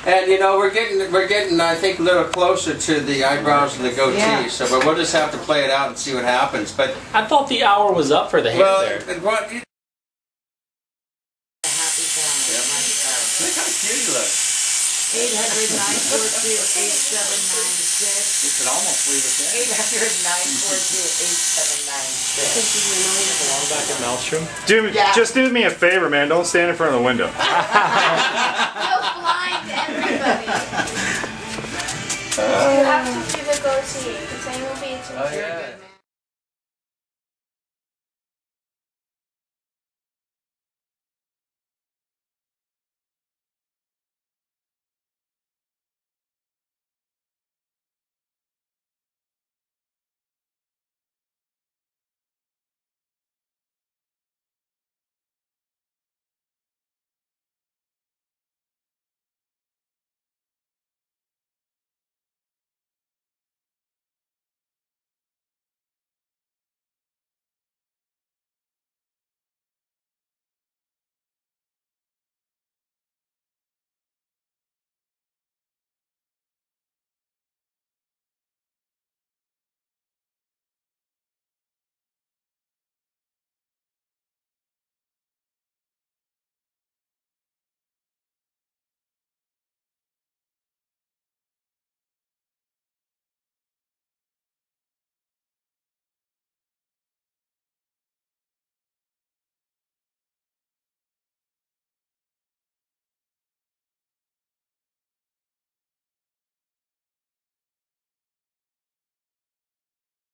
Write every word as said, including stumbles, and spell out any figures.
And you know, we're getting, we're getting, I think, a little closer to the eyebrows and the goatee. Yeah. So, but we'll just have to play it out and see what happens. But I thought the hour was up for the hair well, there. what? A happy family. Yep. Look how cute you look. eight hundred, nine four two, eight seven nine six. You could almost leave it there. eight hundred, nine four two, eight seven nine six. Along back at Maelstrom. Do me, Yeah. Just do me a favor, man. Don't stand in front of the window. You'll blind everybody. You have to do the goatee, because then you'll be too Oh, yeah.